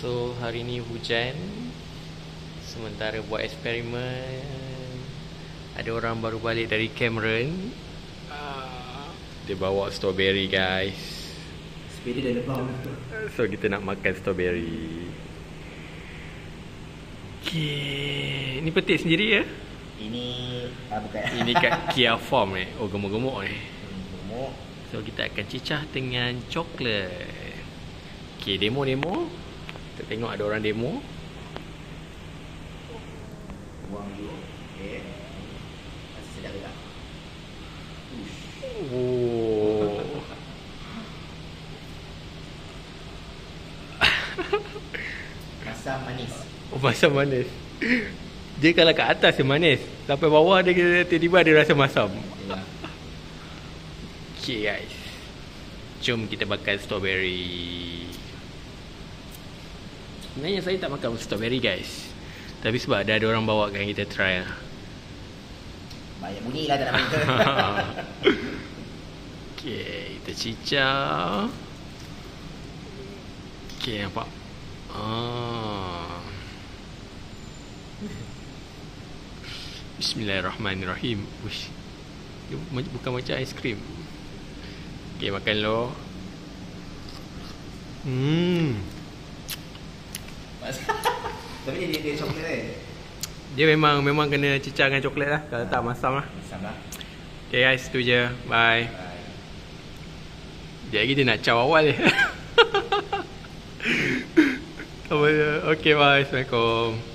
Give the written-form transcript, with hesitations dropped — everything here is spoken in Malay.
So hari ni hujan. Sementara buat eksperimen. Ada orang baru balik dari Cameron. Dia bawa strawberry guys. Sepeda dah lebam. So kita nak makan strawberry. Okay. Ini petik sendiri ya? Ini bukan. Ini kat Kia Farm ni. Oh gemuk-gemuk ni. Gemuk. So kita akan cicah dengan coklat. Okay, demo-demo. Kita tengok ada orang demo. Buang dulu. Okay. Masih sedap juga. Oh. Masam manis. Oh, masam manis. Dia kalau kat atas dia manis. Sampai bawah dia tiba-tiba ada rasa masam. Yalah. Okay guys. Jom kita makan strawberry. Sebenarnya saya tak makan strawberry guys. Tapi sebab ada orang bawa kan kita try lah. Banyak bunyi lah tak nak minta. Okay, kita cicah. Okay, nampak. Bismillahirrahmanirrahim. Uish. Dia bukan macam aiskrim. Okay, makan lo. Tapi dia coklat kan? Dia memang kena cicah dengan coklat lah. Kalau tak masam lah. Masam lah. Okay guys, tu je. Bye. Bye. Dia lagi dia nak caw awal je. Okay, bye. Assalamualaikum.